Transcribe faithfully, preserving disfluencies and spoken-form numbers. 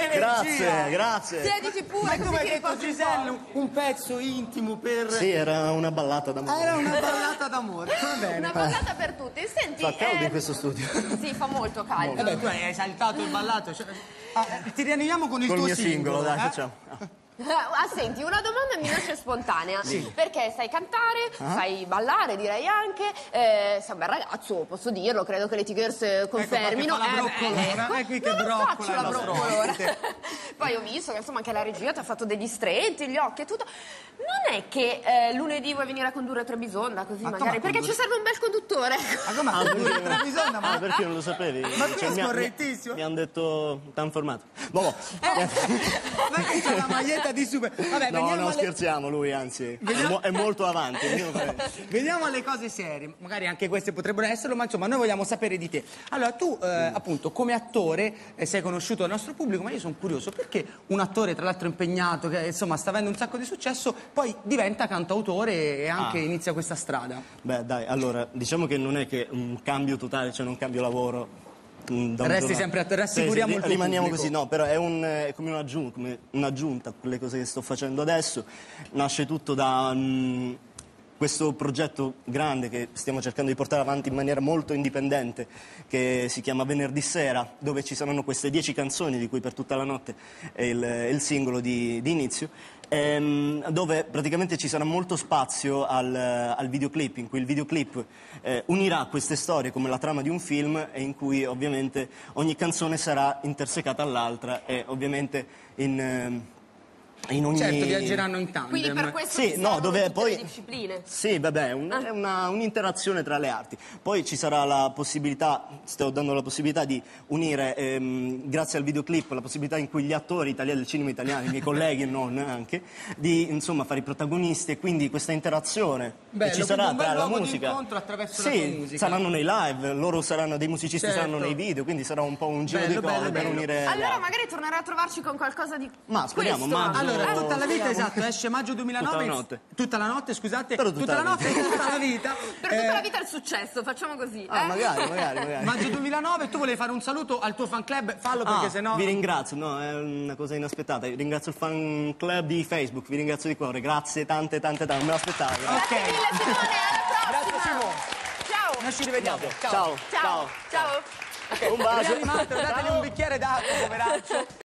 Grazie, grazie. Siediti pure, Ma così come hai ti detto riposi un Giselle, po'. un, un pezzo intimo per... Sì, era una ballata Ah, d'amore. era una ballata d'amore, va bene. Una ballata per tutti. Senti, Fa caldo eh, in questo studio. Sì, fa molto caldo. Vabbè, tu hai saltato il ballato. Cioè... Ah, ti rianimiamo con il Col tuo mio singolo, dai, eh? facciamo. Ah. Ah, senti, una domanda mi nasce spontanea. Perché sai cantare, sai ballare, direi anche. Eh, sei un bel ragazzo, posso dirlo, credo che le Tigers confermino. Ecco, fa la broccolona, ecco, è qui che non broccola faccio la il nostro broccolona. ospite. Poi ho visto che insomma anche la regia ti ha fatto degli stretti, gli occhi e tutto. Non è che eh, lunedì vuoi venire a condurre Trebisonda così Ma magari? come Perché ci serve un bel conduttore. Ma come Ah, condurre perché- Trebisonda? Ah, Ma... perché non lo sapevi? Ma tu sei mi ha- scorrettissimo. Mi hanno detto, t'han formato. Boh, Ma che c'è la maglietta di super... Vabbè, no, veniamo no, alle... scherziamo, lui anzi, è, mo- è molto avanti. Io- Veniamo alle cose serie, magari anche queste potrebbero esserlo, ma insomma noi vogliamo sapere di te. Allora tu eh, appunto come attore eh, sei conosciuto dal nostro pubblico, ma io sono curioso perché un attore tra l'altro impegnato che insomma sta avendo un sacco di successo poi diventa cantautore e anche Ah. inizia questa strada. Beh, dai, allora, diciamo che non è che un cambio totale, cioè non cambio lavoro. mm, da un Resti giorno- sempre a- rassicuriamo Sì, sì, il tuo rimaniamo pubblico. così, no, però è, un, è come un'aggiunta, come un'aggiunta a quelle cose che sto facendo adesso. Nasce tutto da mm, questo progetto grande che stiamo cercando di portare avanti in maniera molto indipendente, che si chiama Venerdì Sera, dove ci saranno queste dieci canzoni, di cui per tutta la notte è il, è il singolo di, di inizio, ehm, dove praticamente ci sarà molto spazio al, al videoclip, in cui il videoclip eh, unirà queste storie come la trama di un film e in cui ovviamente ogni canzone sarà intersecata all'altra e ovviamente in... ehm, in ogni... Certo, viaggeranno in tandem. Quindi per questo Sì, ci no, saranno dove tutte poi... le discipline. Sì, vabbè, un- è una- un'interazione tra le arti. Poi ci sarà la possibilità, sto dando la possibilità di unire, ehm, grazie al videoclip, la possibilità in cui gli attori italiani del cinema italiano, i miei colleghi e non anche, di insomma fare i protagonisti e quindi questa interazione Bello, che ci sarà quindi un bel tra la luogo di musica. incontro attraverso la sì, tua musica. saranno nei live, loro saranno dei musicisti, Certo. saranno nei video, quindi sarà un po' un giro Bello, di cose bello, per bello. unire le Allora arti. magari tornerà a trovarci con qualcosa di Ma speriamo, questo. maggio. Allora, Eh, tutta la vita, speriamo. esatto, esce maggio duemilanove. Tutta la notte. Tutta la notte, scusate. Per tutta la notte, vita. tutta la vita. Per tutta la vita il successo, facciamo così. Ah, eh? magari, magari, magari. Maggio duemilanove, tu volevi fare un saluto al tuo fan club, fallo perché Ah, sennò... vi ringrazio, no, è una cosa inaspettata. Ringrazio il fan club di Facebook, vi ringrazio di cuore. Grazie, tante, tante, tante. Non me l'aspettavo. grazie. Ok. Grazie mille Simone, alla prossima. Grazie Simone. Ciao. Noi ci rivediamo. Ciao. Ciao. Ciao. Un bacio. Rianimatelo, dategli un bicchiere d'acqua, poveraccio.